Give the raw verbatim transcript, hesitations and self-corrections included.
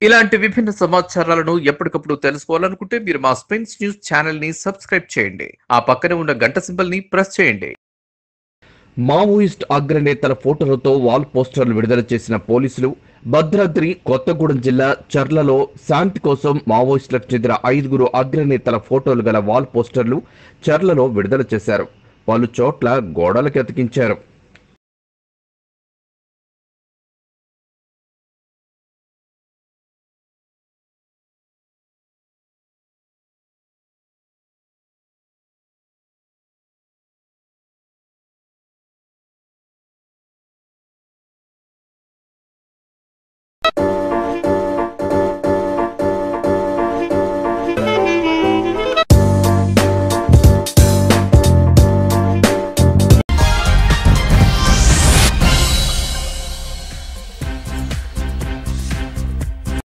ఇలాంటి విభిన్న సమాచారాలను ఎప్పటికప్పుడు తెలుసుకోవాలనుకుంటే మీరు మా స్ప్రింగ్స్ న్యూస్ ఛానల్ ని సబ్స్క్రైబ్ చేయండి. ఆ పక్కనే ఉన్న గంట సింబల్ ని ప్రెస్ చేయండి. మావోయిస్ట్ అగ్రనేతల ఫోటోలతో వాల్ పోస్టర్లు విడుదల చేసిన పోలీసులు భద్రాద్రి కొత్తగూడెం జిల్లా చర్లలో శాంతి కోసం మావోయిస్టులకు చెందిన ఐదుగురు అగ్రనేతల ఫోటోలు గల వాల్ పోస్టర్లు చర్లలో విడుదల చేశారు. పలు చోట్ల గోడలకు అతికించారు.